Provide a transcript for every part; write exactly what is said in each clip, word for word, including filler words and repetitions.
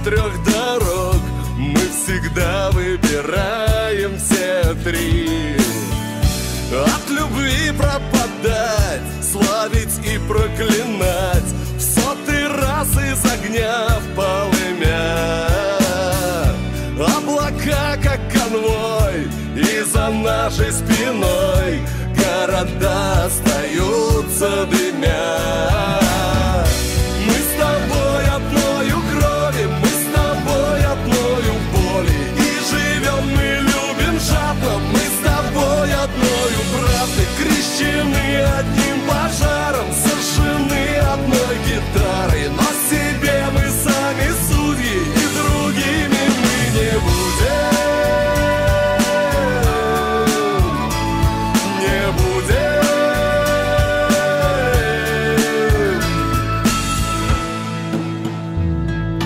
трех дорог мы всегда выбираем все три. От любви пропадать, славить и проклинать, в сотый раз из огня в полымя. Облака, как конвой, и за нашей спиной города остаются дымя. Мы с тобой одною крови, мы с тобой одною боли, и живем мы, любим жадно, мы с тобой одною правды, крещены одним пожаром, сожжены одной гитарой, но себе мы сами судьи, и другими мы не будем.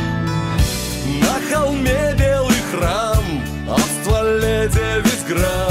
На холме белый храм, а в стволе девять грамм.